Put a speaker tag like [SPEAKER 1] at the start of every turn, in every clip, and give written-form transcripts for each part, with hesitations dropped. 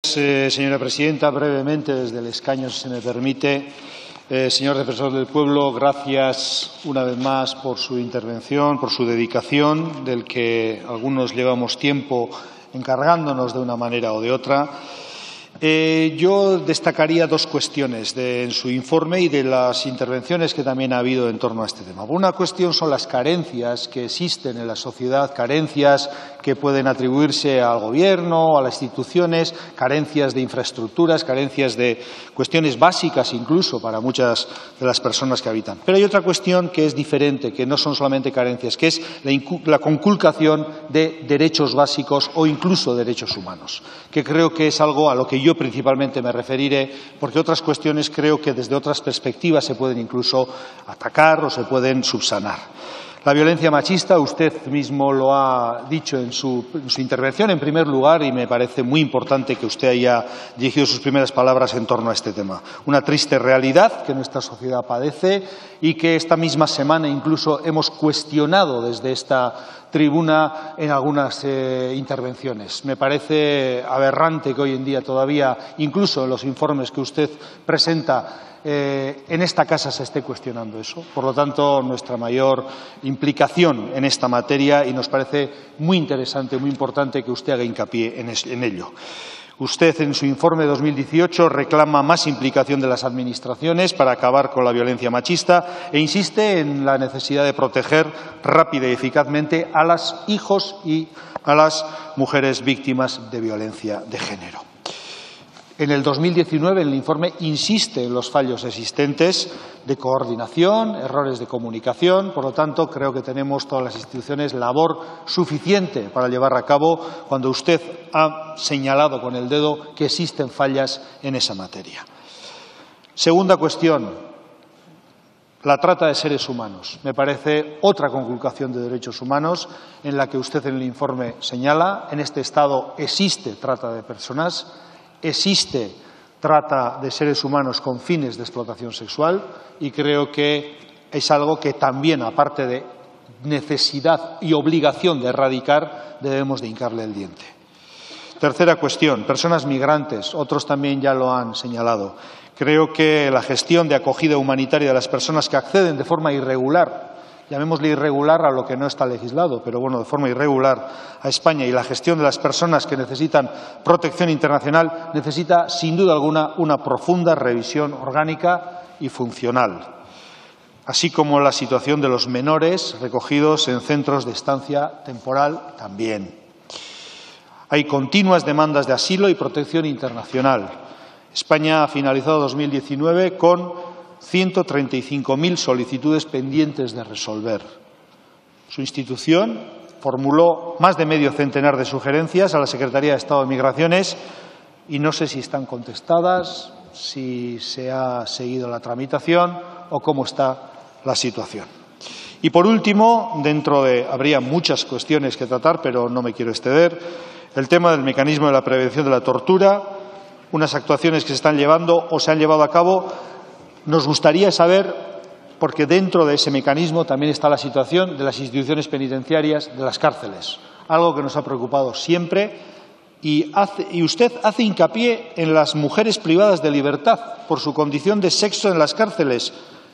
[SPEAKER 1] Señora presidenta, brevemente desde el escaño, si se me permite. Señor defensor del pueblo, gracias una vez más por su intervención, por su dedicación, del que algunos llevamos tiempo encargándonos de una manera o de otra. Yo destacaría dos cuestiones en su informe y de las intervenciones que también ha habido en torno a este tema. Una cuestión son las carencias que existen en la sociedad, carencias que pueden atribuirse al Gobierno, a las instituciones, carencias de infraestructuras, carencias de cuestiones básicas incluso para muchas de las personas que habitan. Pero hay otra cuestión que es diferente, que no son solamente carencias, que es la conculcación de derechos básicos o incluso derechos humanos, que creo que es algo a lo que yo principalmente me referiré, porque otras cuestiones creo que desde otras perspectivas se pueden incluso atacar o se pueden subsanar. La violencia machista, usted mismo lo ha dicho en su intervención, en primer lugar, y me parece muy importante que usted haya dirigido sus primeras palabras en torno a este tema. Una triste realidad que nuestra sociedad padece y que esta misma semana incluso hemos cuestionado desde esta tribuna en algunas intervenciones. Me parece aberrante que hoy en día todavía, incluso en los informes que usted presenta, en esta casa se esté cuestionando eso. Por lo tanto, nuestra mayor implicación en esta materia, y nos parece muy interesante, muy importante que usted haga hincapié en ello. Usted, en su informe de 2018, reclama más implicación de las administraciones para acabar con la violencia machista e insiste en la necesidad de proteger rápida y eficazmente a los hijos y a las mujeres víctimas de violencia de género. En el 2019, el informe insiste en los fallos existentes de coordinación, errores de comunicación. Por lo tanto, creo que tenemos todas las instituciones labor suficiente para llevar a cabo cuando usted ha señalado con el dedo que existen fallas en esa materia. Segunda cuestión, la trata de seres humanos. Me parece otra conculcación de derechos humanos en la que usted en el informe señala. En este Estado existe trata de personas. Existe trata de seres humanos con fines de explotación sexual y creo que es algo que también, aparte de necesidad y obligación de erradicar, debemos de hincarle el diente. Tercera cuestión, personas migrantes. Otros también ya lo han señalado. Creo que la gestión de acogida humanitaria de las personas que acceden de forma irregular, llamémosle irregular a lo que no está legislado, pero bueno, de forma irregular a España, y la gestión de las personas que necesitan protección internacional necesita, sin duda alguna, una profunda revisión orgánica y funcional, así como la situación de los menores recogidos en centros de estancia temporal también. Hay continuas demandas de asilo y protección internacional. España ha finalizado 2019 con 135.000 solicitudes pendientes de resolver. Su institución formuló más de medio centenar de sugerencias a la Secretaría de Estado de Migraciones y no sé si están contestadas, si se ha seguido la tramitación o cómo está la situación. Y por último, habría muchas cuestiones que tratar, pero no me quiero exceder, el tema del mecanismo de la prevención de la tortura, unas actuaciones que se están llevando o se han llevado a cabo. Nos gustaría saber, porque dentro de ese mecanismo también está la situación de las instituciones penitenciarias, de las cárceles, algo que nos ha preocupado siempre, y usted hace hincapié en las mujeres privadas de libertad por su condición de sexo en las cárceles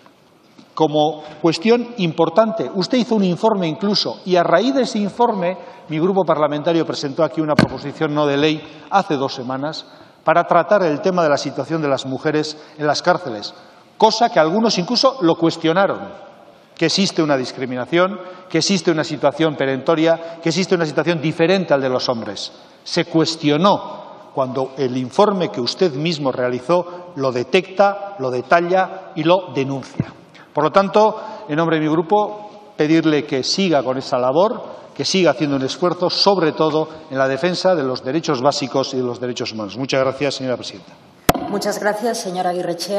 [SPEAKER 1] como cuestión importante. Usted hizo un informe incluso, y a raíz de ese informe mi grupo parlamentario presentó aquí una proposición no de ley hace 2 semanas para tratar el tema de la situación de las mujeres en las cárceles. Cosa que algunos incluso lo cuestionaron, que existe una discriminación, que existe una situación perentoria, que existe una situación diferente al de los hombres. Se cuestionó cuando el informe que usted mismo realizó lo detecta, lo detalla y lo denuncia. Por lo tanto, en nombre de mi grupo, pedirle que siga con esa labor, que siga haciendo un esfuerzo, sobre todo en la defensa de los derechos básicos y de los derechos humanos. Muchas gracias, señora presidenta.
[SPEAKER 2] Muchas gracias, señora Aguirrechea.